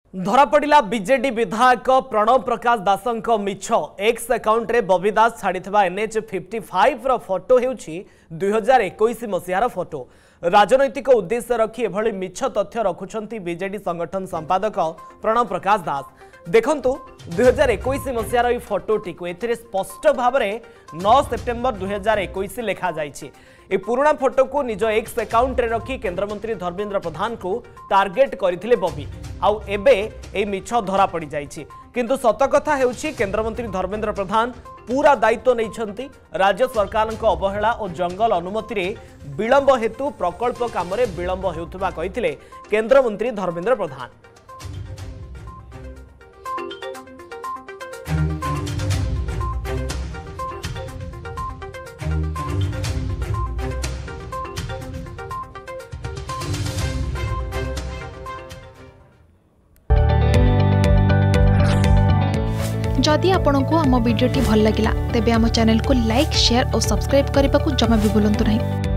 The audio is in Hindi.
धरा पड़ा बीजेडी विधायक प्रणव प्रकाश दासंक मिछ एक्स अकाउंट रे बबी दास छाड़ी NH 55 रो फोटो हेउछि 2021 मसीहार फोटो। राजनैतिक उद्देश्य रखी एभली मिछ तथ्य रखुछंती बीजेडी संगठन संपादक प्रणव प्रकाश दास। देखंतु 2021 मसीहार ई फोटोटी को एथिरे स्पष्ट भाव में 9 सेप्टेम्बर 2021 लिखा जाइछि। ए पुराना फोटो को निज एक्स अकाउंट रे रखी केंद्रमंत्री धर्मेंद्र प्रधान को टार्गेट करथिले बबी। आउ एबे ए मिछ धरा पड़ी जाइछि। किंतु सत कथा हेउछि केंद्रमंत्री धर्मेंद्र प्रधान पूरा दायित्व नैछंती। राज्य सरकार अवहेला और जंगल अनुमति रे विलंब हेतु प्रकल्प काम रे विलंब हेउथबा कहिथिले केंद्रमंत्री धर्मेंद्र प्रधान। जदि आपंक आम भिडी भल लगा तेब आम चैनल को लाइक शेयर और सब्सक्राइब करने को जमा भी भूलु नहीं।